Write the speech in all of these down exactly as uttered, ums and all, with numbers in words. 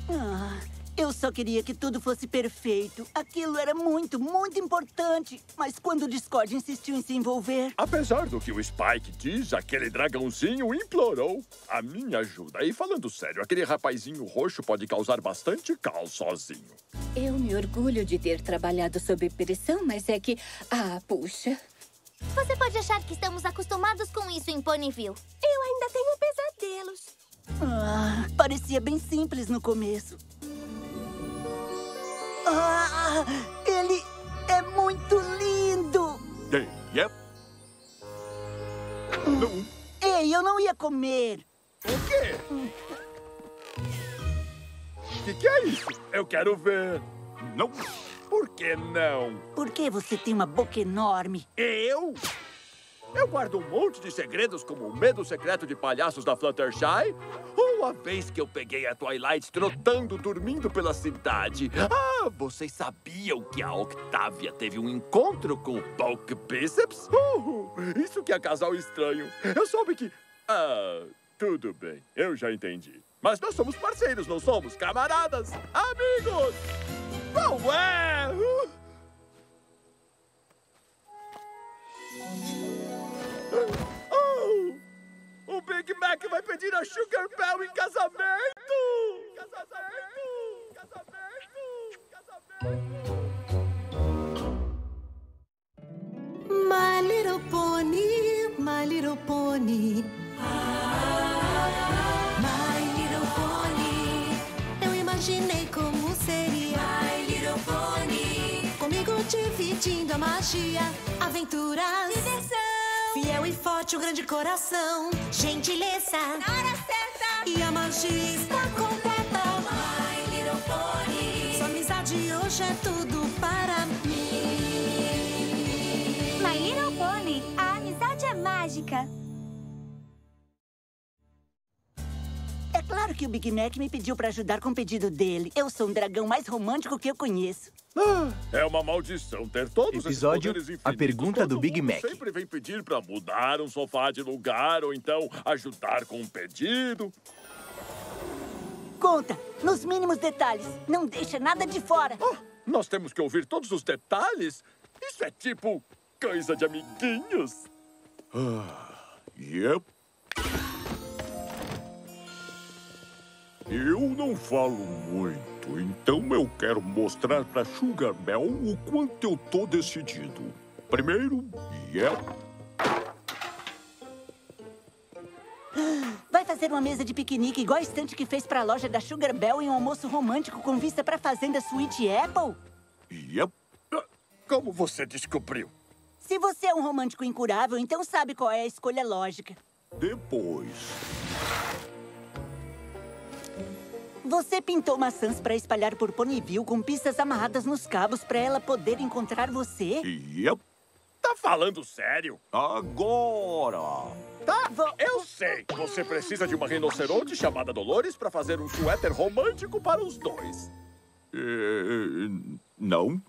Ah, eu só queria que tudo fosse perfeito. Aquilo era muito, muito importante. Mas quando o Discord insistiu em se envolver... Apesar do que o Spike diz, aquele dragãozinho implorou a minha ajuda. E falando sério, aquele rapazinho roxo pode causar bastante caos sozinho. Eu me orgulho de ter trabalhado sob pressão, mas é que... Ah, puxa... Você pode achar que estamos acostumados com isso em Ponyville. Eu ainda tenho pesadelos. Ah, parecia bem simples no começo. Ah, ele é muito lindo! Ei, yep. Não. Ei, eu não ia comer. O quê? O que, que é isso? Eu quero ver. Não. Por que não? Por que você tem uma boca enorme? Eu? Eu guardo um monte de segredos, como o medo secreto de palhaços da Fluttershy, ou a vez que eu peguei a Twilight trotando, dormindo pela cidade. Ah, vocês sabiam que a Octavia teve um encontro com o Bulk Biceps? Uh, isso que é casal estranho. Eu soube que... Ah, tudo bem, eu já entendi. Mas nós somos parceiros, não somos? Camaradas, amigos! Não é? Uh. Oh! O Big Mac vai pedir a Sugar Bell em casamento! Casamento! Casamento! Casamento! My little pony, my little pony. My little pony. Eu imaginei como seria My little pony. Comigo dividindo a magia, aventuras, diversão. Fiel e forte, um grande coração, gentileza na hora certa. E a magia está completa. My little pony. Sua amizade hoje é tudo para mim. My Little Pony, a amizade é mágica. É claro que o Big Mac me pediu pra ajudar com o pedido dele. Eu sou um dragão mais romântico que eu conheço. Ah, é uma maldição ter todos Episódio, esses poderes a infinitos. pergunta do Todo Big mundo Mac. sempre vem pedir pra mudar um sofá de lugar ou então ajudar com um pedido. Conta, nos mínimos detalhes. Não deixa nada de fora. Ah, nós temos que ouvir todos os detalhes? Isso é tipo coisa de amiguinhos. Ah, yep. Eu não falo muito, então eu quero mostrar pra Sugar Bell o quanto eu tô decidido. Primeiro, yep. Vai fazer uma mesa de piquenique igual a estante que fez pra loja da Sugar Bell e um almoço romântico com vista pra fazenda Sweet Apple? Yep. Como você descobriu? Se você é um romântico incurável, então sabe qual é a escolha lógica. Depois. Você pintou maçãs pra espalhar por Ponyville com pistas amarradas nos cabos pra ela poder encontrar você? Yep. Tá falando sério? Agora. Tá, Vou- eu sei. Você precisa de uma rinoceronte chamada Dolores pra fazer um suéter romântico para os dois. Eh, não.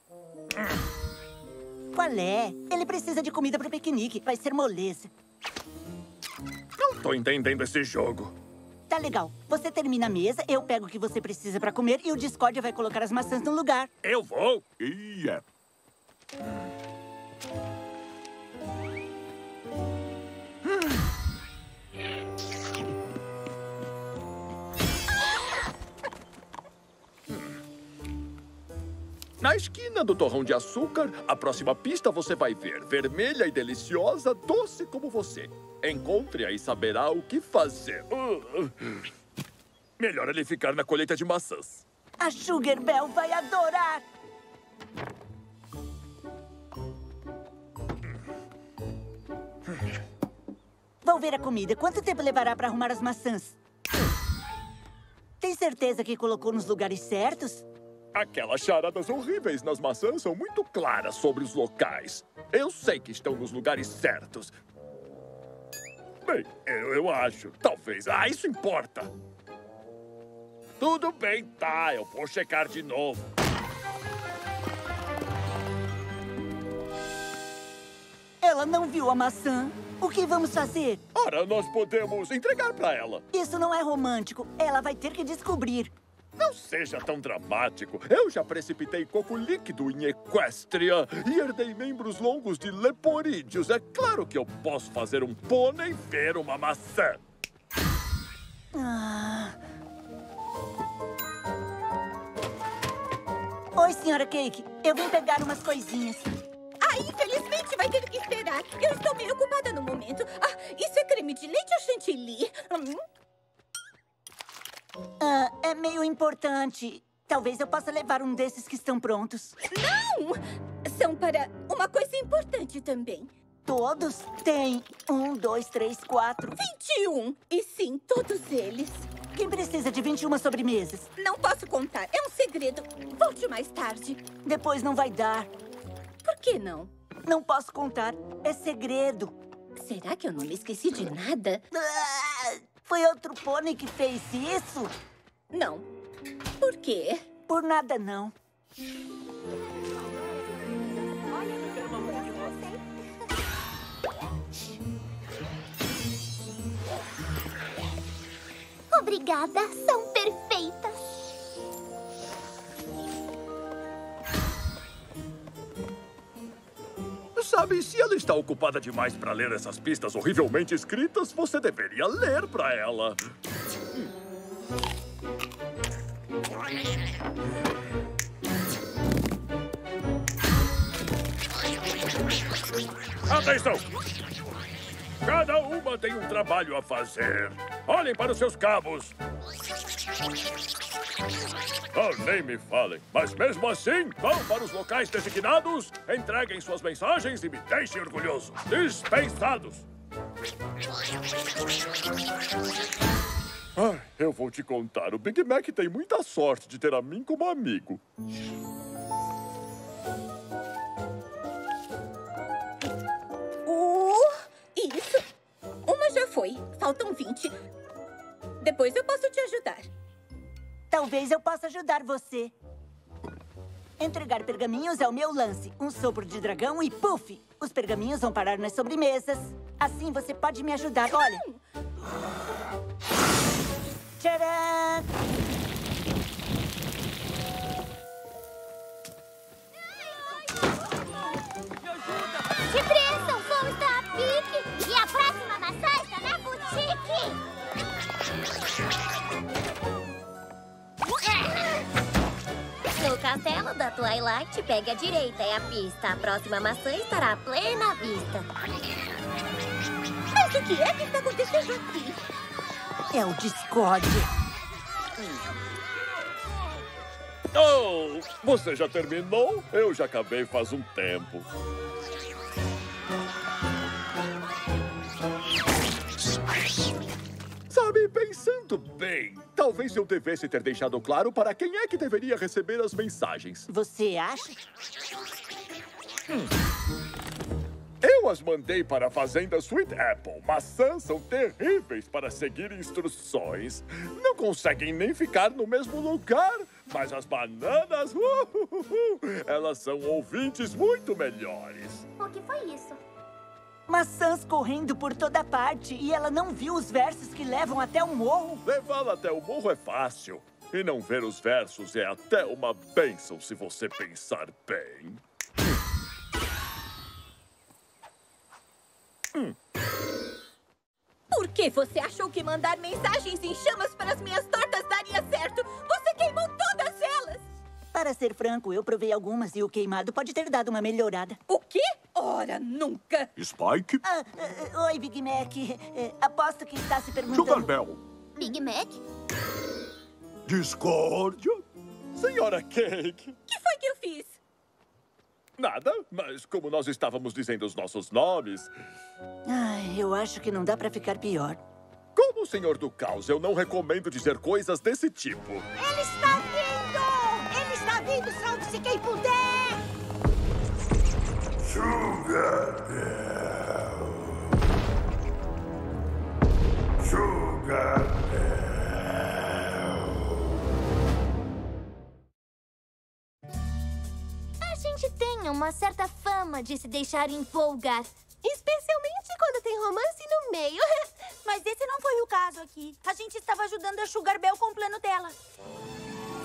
Qual é? Ele precisa de comida pro piquenique. Vai ser moleza. Não tô entendendo esse jogo. Tá legal. Você termina a mesa, eu pego o que você precisa pra comer e o Discord vai colocar as maçãs no lugar. Eu vou. Yep. Na esquina do torrão de açúcar, a próxima pista você vai ver. Vermelha e deliciosa, doce como você. Encontre-a e saberá o que fazer. Uh, uh. Melhor ele ficar na colheita de maçãs. A Sugar Bell vai adorar! Vou ver a comida. Quanto tempo levará pra arrumar as maçãs? Tem certeza que colocou nos lugares certos? Aquelas charadas horríveis nas maçãs são muito claras sobre os locais. Eu sei que estão nos lugares certos. Bem, eu, eu acho. Talvez. Ah, isso importa. Tudo bem, tá. Eu vou checar de novo. Ela não viu a maçã. O que vamos fazer? Ora, nós podemos entregar pra ela. Isso não é romântico. Ela vai ter que descobrir. Não seja tão dramático. Eu já precipitei coco líquido em Equestria e herdei membros longos de leporídeos. É claro que eu posso fazer um pônei ver uma maçã. Ah. Oi, senhora Cake. Eu vim pegar umas coisinhas. Ah, infelizmente vai ter que esperar. Eu estou meio ocupada no momento. Ah, isso é creme de leite ou chantilly? Hum? Ah, é meio importante. Talvez eu possa levar um desses que estão prontos. Não! São para uma coisa importante também. Todos? Tem um, dois, três, quatro... vinte e um! E sim, todos eles. Quem precisa de vinte e uma sobremesas? Não posso contar. É um segredo. Volte mais tarde. Depois não vai dar. Por que não? Não posso contar. É segredo. Será que eu não me esqueci de nada? Ah, foi outro pônei que fez isso? Não. Por quê? Por nada, não. Obrigada, são perfeitas. Sabe, se ela está ocupada demais para ler essas pistas horrivelmente escritas, você deveria ler para ela. Atenção! Cada uma tem um trabalho a fazer. Olhem para os seus cabos. Oh, nem me falem. Mas mesmo assim, vão para os locais designados, entreguem suas mensagens e me deixem orgulhoso. Dispensados! Ah, eu vou te contar. O Big Mac tem muita sorte de ter a mim como amigo. Isso. Uma já foi. Faltam vinte. Depois eu posso te ajudar. Talvez eu possa ajudar você. Entregar pergaminhos é o meu lance. Um sopro de dragão e puff! Os pergaminhos vão parar nas sobremesas. Assim você pode me ajudar. Olha. Tcharam! Depressa, o voo está a pique. E a próxima maçã está na boutique. No castelo da Twilight, pegue a direita, é a pista. A próxima maçã estará à plena vista. Mas o que é que está acontecendo aqui? É o Discord. Oh, você já terminou? Eu já acabei faz um tempo. Sabe, pensando bem, talvez eu devesse ter deixado claro para quem é que deveria receber as mensagens. Você acha? Hum. Eu as mandei para a fazenda Sweet Apple. Maçãs são terríveis para seguir instruções. Não conseguem nem ficar no mesmo lugar. Mas as bananas, uh, uh, uh, elas são ouvintes muito melhores. O que foi isso? Maçãs correndo por toda parte e ela não viu os versos que levam até o morro. Levá-la até o morro é fácil. E não ver os versos é até uma bênção se você pensar bem. Hum. Por que você achou que mandar mensagens em chamas para as minhas tortas daria certo? Você queimou todas elas! Para ser franco, eu provei algumas e o queimado pode ter dado uma melhorada. O quê? Ora, nunca! Spike? Ah, ah, oi, Big Mac. Eh, aposto que está se perguntando... Sugar Bell. Big Mac? Discórdia? Senhora Cake. O que foi que eu fiz? Nada, mas como nós estávamos dizendo os nossos nomes... Ai, eu acho que não dá pra ficar pior. Como o senhor do caos, eu não recomendo dizer coisas desse tipo. Ele está vindo! Ele está vindo, salte-se quem puder! Sugar Bell. Sugar Bell. A gente tem uma certa fama de se deixar empolgar. Especialmente quando tem romance no meio. Mas esse não foi o caso aqui. A gente estava ajudando a Sugar Bell com o plano dela.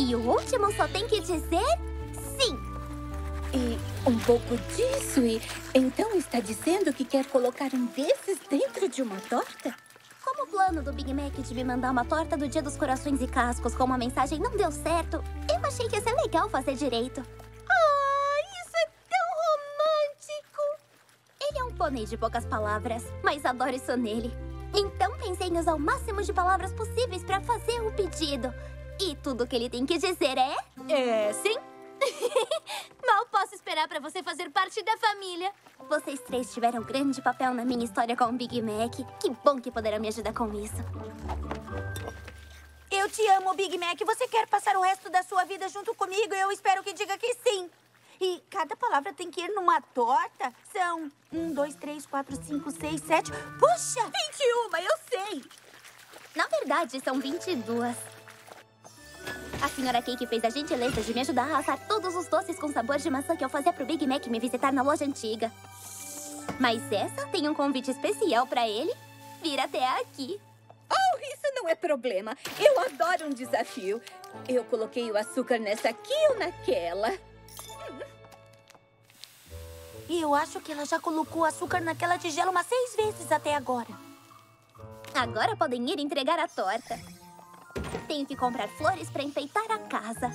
E o último só tem que dizer sim. E um pouco disso, e então está dizendo que quer colocar um desses dentro de uma torta? Como o plano do Big Mac de me mandar uma torta do Dia dos Corações e Cascos com uma mensagem não deu certo, eu achei que ia ser legal fazer direito. Ah, isso é tão romântico! Ele é um pônei de poucas palavras, mas adoro isso nele. Então pensei em usar o máximo de palavras possíveis para fazer o pedido. E tudo que ele tem que dizer é... É, sim. Mal posso esperar para você fazer parte da família. Vocês três tiveram um grande papel na minha história com o Big Mac. Que bom que poderão me ajudar com isso. Eu te amo, Big Mac. Você quer passar o resto da sua vida junto comigo? Eu espero que diga que sim. E cada palavra tem que ir numa torta? São um, dois, três, quatro, cinco, seis, sete... Puxa! vinte e uma, eu sei! Na verdade, são vinte e duas. A senhora Cake fez a gentileza de me ajudar a assar todos os doces com sabor de maçã que eu fazia pro Big Mac me visitar na loja antiga. Mas essa tem um convite especial pra ele. Vir até aqui. Oh, isso não é problema. Eu adoro um desafio. Eu coloquei o açúcar nessa aqui ou naquela. E eu acho que ela já colocou açúcar naquela tigela umas seis vezes até agora. Agora podem ir entregar a torta. Tenho que comprar flores para enfeitar a casa.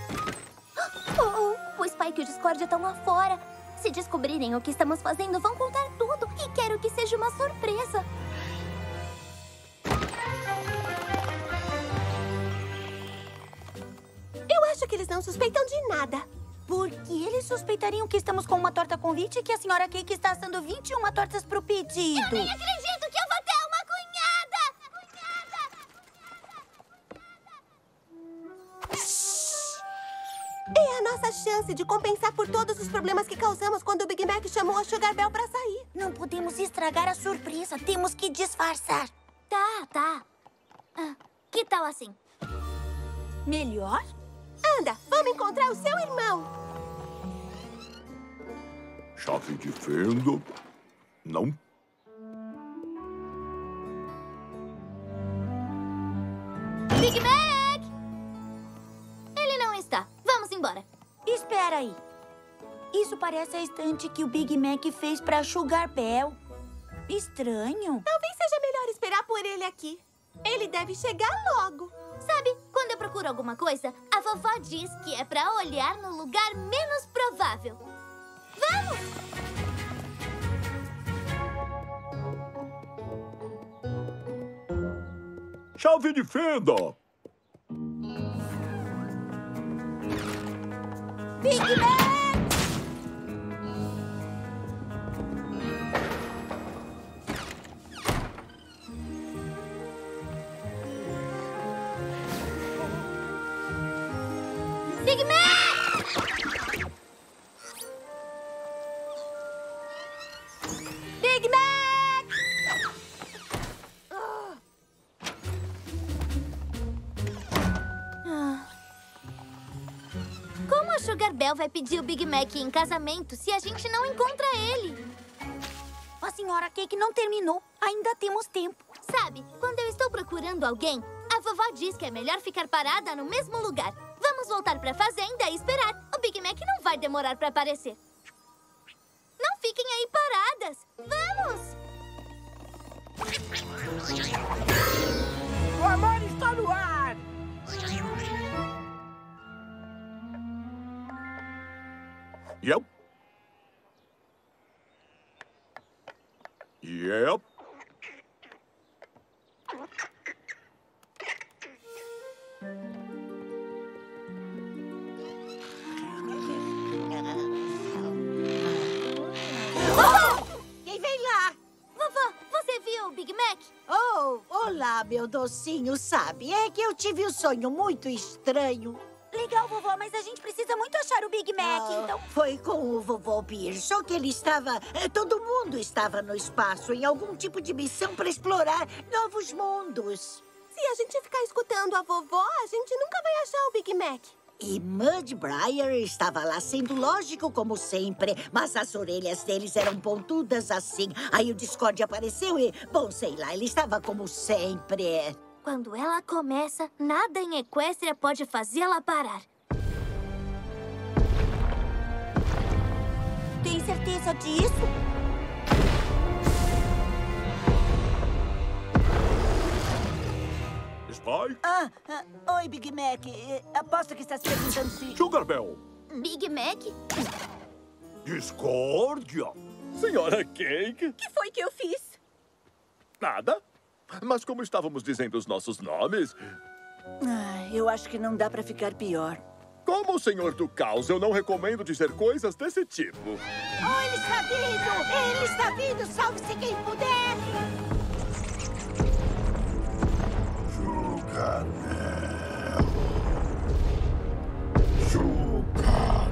Oh, o Spike e o Discord estão lá fora. Se descobrirem o que estamos fazendo, vão contar tudo. E quero que seja uma surpresa. Eu acho que eles não suspeitam de nada. Por que eles suspeitariam que estamos com uma torta convite e que a senhora Cake está assando vinte e uma tortas pro pedido? Eu nem acredito que eu vou ter uma cunhada! É a nossa chance de compensar por todos os problemas que causamos quando o Big Mac chamou a Sugar Bell pra sair. Não podemos estragar a surpresa. Temos que disfarçar. Tá, tá. Ah, que tal assim? Melhor? Anda, vamos encontrar o seu irmão. Chave de fenda? Não. Big Mac! Ele não está. Vamos embora. Espera aí. Isso parece a estante que o Big Mac fez pra Sugar Bell. Estranho. Talvez seja melhor esperar por ele aqui. Ele deve chegar logo. Sabe, quando eu procuro alguma coisa, a vovó diz que é pra olhar no lugar menos provável. Vamos! Chave de fenda! Big Mac! Big Mac! Big Mac! Ah. Como a Sugar Bell vai pedir o Big Mac em casamento se a gente não encontra ele? A senhora Cake não terminou. Ainda temos tempo. Sabe, quando eu estou procurando alguém, a vovó diz que é melhor ficar parada no mesmo lugar. Vamos voltar pra fazenda e esperar. O Big Mac não vai demorar pra aparecer. Não fiquem aí paradas. Vamos! O amor está no ar! Yep. Yep. Quem vem lá? Vovó, você viu o Big Mac? Oh, olá, meu docinho, sabe? É que eu tive um sonho muito estranho. Legal, vovó, mas a gente precisa muito achar o Big Mac, Ah, então... Foi com o vovô Beer, só que ele estava... eh, Todo mundo estava no espaço, em algum tipo de missão para explorar novos mundos. Se a gente ficar escutando a vovó, a gente nunca vai achar o Big Mac. E Mudbriar estava lá sendo lógico como sempre, mas as orelhas deles eram pontudas assim. Aí o Discord apareceu e, bom, sei lá, ele estava como sempre. Quando ela começa, nada em Equestria pode fazê-la parar. Tem certeza disso? Spike? Ah, ah, oi, Big Mac. Eh, Aposto que está se perguntando se... Sugar Bell. Big Mac? Discórdia. Senhora Cake? O que foi que eu fiz? Nada. Mas como estávamos dizendo os nossos nomes, Ah, eu acho que não dá pra ficar pior. como o senhor do caos, eu não recomendo dizer coisas desse tipo. Oh, ele está vindo! Ele está vindo! Salve-se quem puder! Sugar Bell. Sugar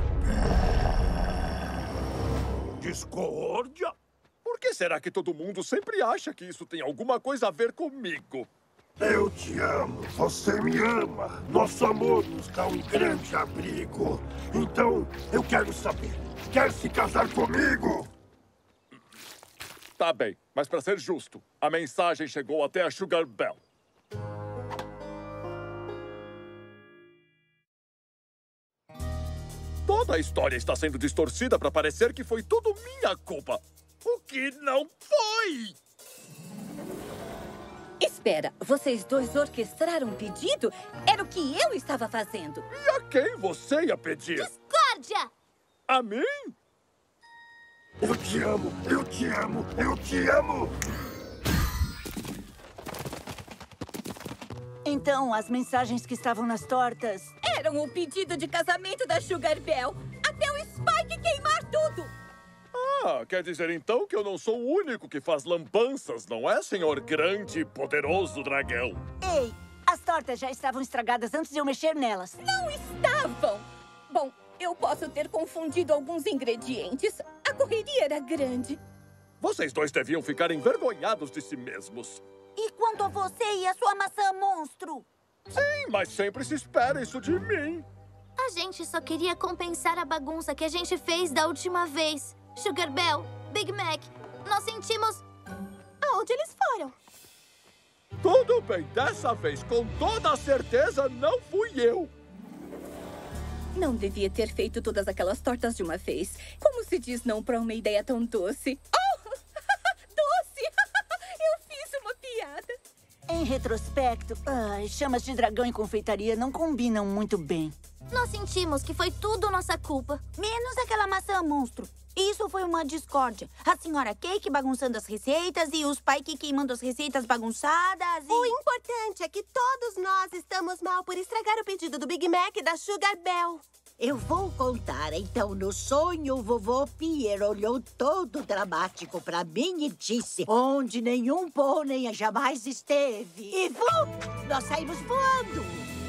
Bell. Discórdia? Por que será que todo mundo sempre acha que isso tem alguma coisa a ver comigo? Eu te amo, você me ama. Nosso amor nos dá um grande abrigo. Então, eu quero saber, quer se casar comigo? Tá bem, mas para ser justo, a mensagem chegou até a Sugar Bell. Toda a história está sendo distorcida para parecer que foi tudo minha culpa. O que não foi! Espera, vocês dois orquestraram um pedido? Era o que eu estava fazendo. E a quem você ia pedir? Discórdia! A mim? Eu te amo, eu te amo, eu te amo. Então, as mensagens que estavam nas tortas... Eram o pedido de casamento da Sugar Bell. Até o Spike queimar tudo. Ah, quer dizer então que eu não sou o único que faz lambanças, não é, senhor grande e poderoso dragão? Ei, as tortas já estavam estragadas antes de eu mexer nelas. Não estavam. Bom, eu posso ter confundido alguns ingredientes. A correria era grande. Vocês dois deviam ficar envergonhados de si mesmos. E quanto a você e a sua maçã monstro? Sim, mas sempre se espera isso de mim. A gente só queria compensar a bagunça que a gente fez da última vez. Sugar Bell, Big Mac, nós sentimos... Aonde eles foram? Tudo bem, dessa vez, com toda a certeza, não fui eu. Não devia ter feito todas aquelas tortas de uma vez. Como se diz não para uma ideia tão doce? Oh! Doce! Eu fiz uma piada. Em retrospecto, ai, chamas de dragão e confeitaria não combinam muito bem. Nós sentimos que foi tudo nossa culpa. Menos aquela maçã monstro. Isso foi uma discórdia. A senhora Cake bagunçando as receitas e os Spike queimando as receitas bagunçadas e... O importante é que todos nós estamos mal por estragar o pedido do Big Mac e da Sugar Bell. Eu vou contar. Então, no sonho, o vovô Pierre olhou todo dramático pra mim e disse onde nenhum pônei jamais esteve. E vum! Nós saímos voando.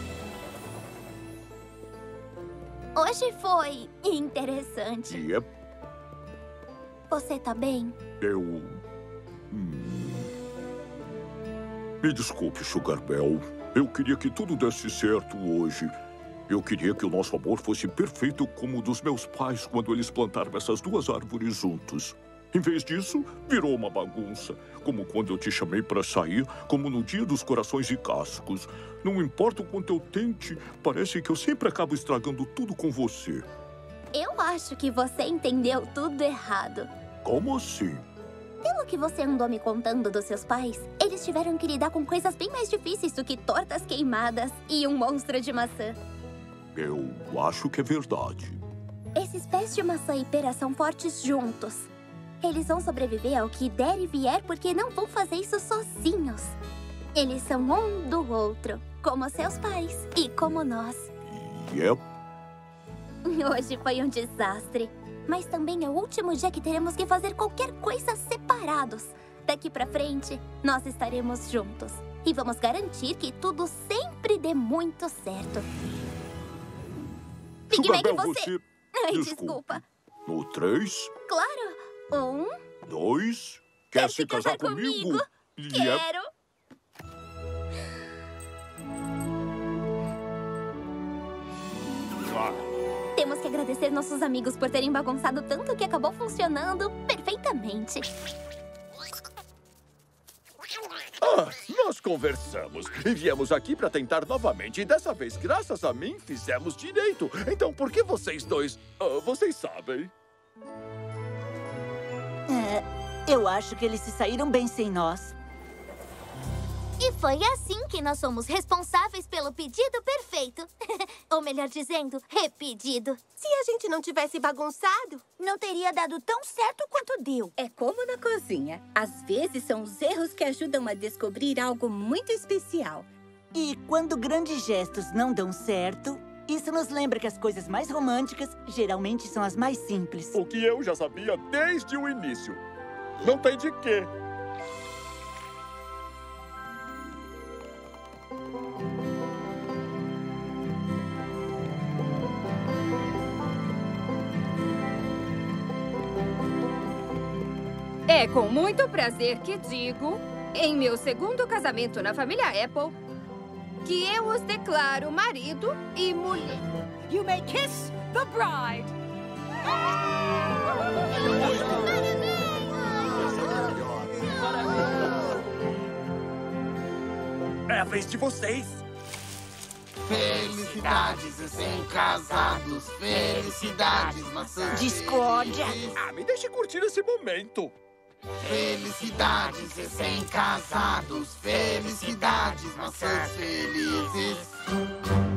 Hoje foi interessante. Yep. Você tá bem? Eu... Hum. Me desculpe, Sugar Bell. Eu queria que tudo desse certo hoje. Eu queria que o nosso amor fosse perfeito como o dos meus pais quando eles plantaram essas duas árvores juntos. Em vez disso, virou uma bagunça. Como quando eu te chamei para sair, como no dia dos corações e cascos. Não importa o quanto eu tente, parece que eu sempre acabo estragando tudo com você. Eu acho que você entendeu tudo errado. Como assim? Pelo que você andou me contando dos seus pais, eles tiveram que lidar com coisas bem mais difíceis do que tortas queimadas e um monstro de maçã. Eu acho que é verdade. Esses pés de maçã e pera são fortes juntos. Eles vão sobreviver ao que der e vier porque não vão fazer isso sozinhos. Eles são um do outro, como seus pais e como nós. Yep. Hoje foi um desastre. Mas também é o último dia que teremos que fazer qualquer coisa separados. Daqui pra frente, nós estaremos juntos. E vamos garantir que tudo sempre dê muito certo. Big Sugar Mac, Bell, você... você... Ai, Desculpe. desculpa. No três, Claro. Um... dois... Quer se casar comigo? Yep. Quero. Ah. Temos que agradecer nossos amigos por terem bagunçado tanto que acabou funcionando perfeitamente. Ah, Nós conversamos e viemos aqui para tentar novamente. E dessa vez, graças a mim, fizemos direito. Então, por que vocês dois... Uh, vocês sabem? É, eu acho que eles se saíram bem sem nós. E foi assim que nós somos responsáveis pelo pedido perfeito. Ou melhor dizendo, repedido. Se a gente não tivesse bagunçado, não teria dado tão certo quanto deu. É como na cozinha. Às vezes são os erros que ajudam a descobrir algo muito especial. E quando grandes gestos não dão certo, isso nos lembra que as coisas mais românticas geralmente são as mais simples. O que eu já sabia desde o início. Não tem de quê. É com muito prazer que digo, em meu segundo casamento na família Apple, que eu os declaro marido e mulher. You may kiss the bride. É a vez de vocês. Felicidades recém-casados, felicidades maçãs. Discórdia. Ah, me deixe curtir esse momento. Felicidades recém-casados, felicidades maçãs felizes.